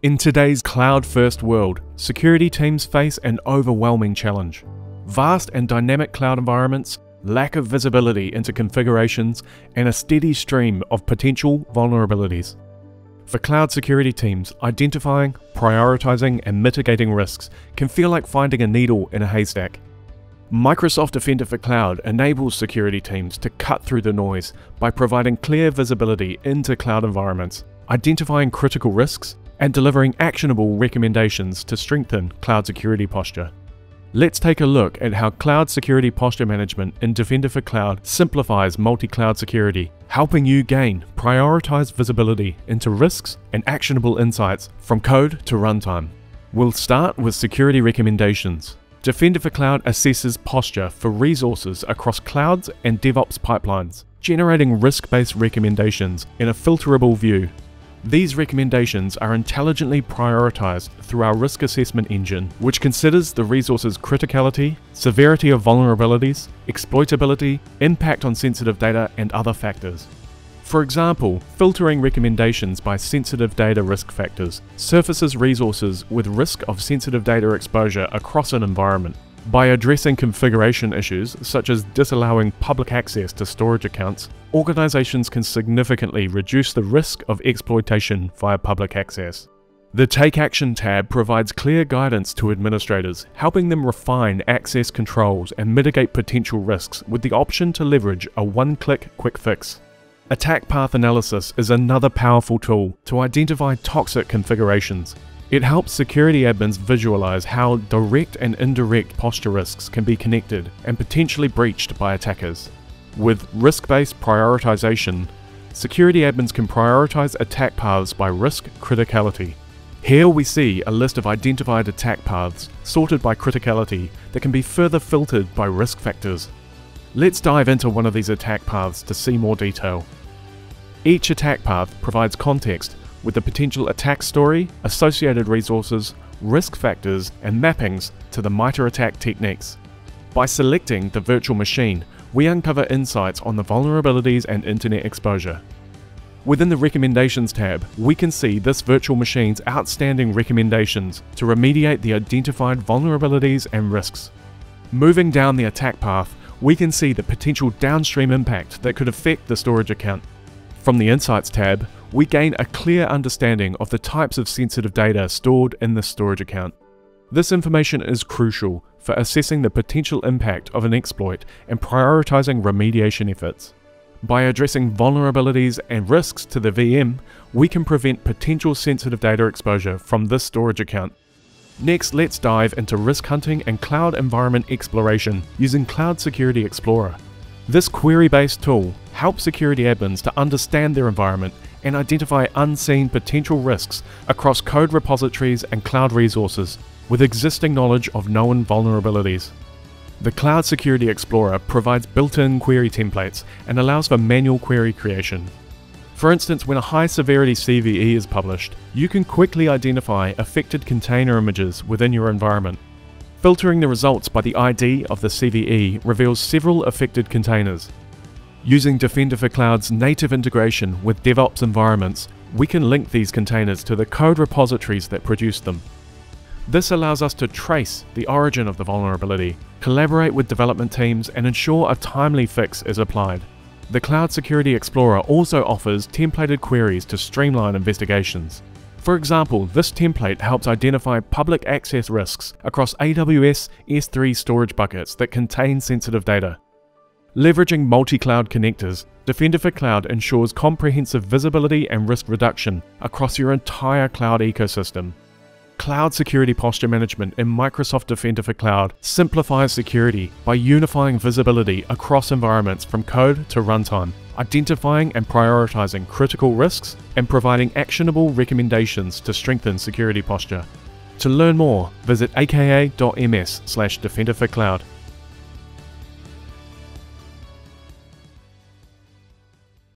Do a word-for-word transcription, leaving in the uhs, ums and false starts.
In today's cloud-first world, security teams face an overwhelming challenge. Vast and dynamic cloud environments, lack of visibility into configurations, and a steady stream of potential vulnerabilities. For cloud security teams, identifying, prioritizing, and mitigating risks can feel like finding a needle in a haystack. Microsoft Defender for Cloud enables security teams to cut through the noise by providing clear visibility into cloud environments, identifying critical risks, and delivering actionable recommendations to strengthen cloud security posture. Let's take a look at how Cloud Security Posture Management in Defender for Cloud simplifies multi-cloud security, helping you gain prioritized visibility into risks and actionable insights from code to runtime. We'll start with security recommendations. Defender for Cloud assesses posture for resources across clouds and DevOps pipelines, generating risk-based recommendations in a filterable view. These recommendations are intelligently prioritized through our risk assessment engine, which considers the resource's criticality, severity of vulnerabilities, exploitability, impact on sensitive data, and other factors. For example, filtering recommendations by sensitive data risk factors surfaces resources with risk of sensitive data exposure across an environment. By addressing configuration issues, such as disallowing public access to storage accounts, organizations can significantly reduce the risk of exploitation via public access. The Take Action tab provides clear guidance to administrators, helping them refine access controls and mitigate potential risks with the option to leverage a one-click quick fix. Attack Path Analysis is another powerful tool to identify toxic configurations. It helps security admins visualize how direct and indirect posture risks can be connected and potentially breached by attackers. With risk-based prioritization, security admins can prioritize attack paths by risk criticality. Here we see a list of identified attack paths sorted by criticality that can be further filtered by risk factors. Let's dive into one of these attack paths to see more detail. Each attack path provides context with the potential attack story, associated resources, risk factors, and mappings to the MITRE attack techniques. By selecting the virtual machine, we uncover insights on the vulnerabilities and internet exposure. Within the Recommendations tab, we can see this virtual machine's outstanding recommendations to remediate the identified vulnerabilities and risks. Moving down the attack path, we can see the potential downstream impact that could affect the storage account. From the Insights tab, we gain a clear understanding of the types of sensitive data stored in the storage account. This information is crucial for assessing the potential impact of an exploit and prioritizing remediation efforts. By addressing vulnerabilities and risks to the V M, we can prevent potential sensitive data exposure from this storage account. Next, let's dive into risk hunting and cloud environment exploration using Cloud Security Explorer. This query-based tool helps security admins to understand their environment and identify unseen potential risks across code repositories and cloud resources with existing knowledge of known vulnerabilities. The Cloud Security Explorer provides built-in query templates and allows for manual query creation. For instance, when a high-severity C V E is published, you can quickly identify affected container images within your environment. Filtering the results by the I D of the C V E reveals several affected containers. Using Defender for Cloud's native integration with DevOps environments, we can link these containers to the code repositories that produce them. This allows us to trace the origin of the vulnerability, collaborate with development teams, and ensure a timely fix is applied. The Cloud Security Explorer also offers templated queries to streamline investigations. For example, this template helps identify public access risks across A W S S three storage buckets that contain sensitive data. Leveraging multi-cloud connectors, Defender for Cloud ensures comprehensive visibility and risk reduction across your entire cloud ecosystem. Cloud Security Posture Management in Microsoft Defender for Cloud simplifies security by unifying visibility across environments from code to runtime, identifying and prioritizing critical risks, and providing actionable recommendations to strengthen security posture. To learn more, visit aka dot m s slash defender for cloud.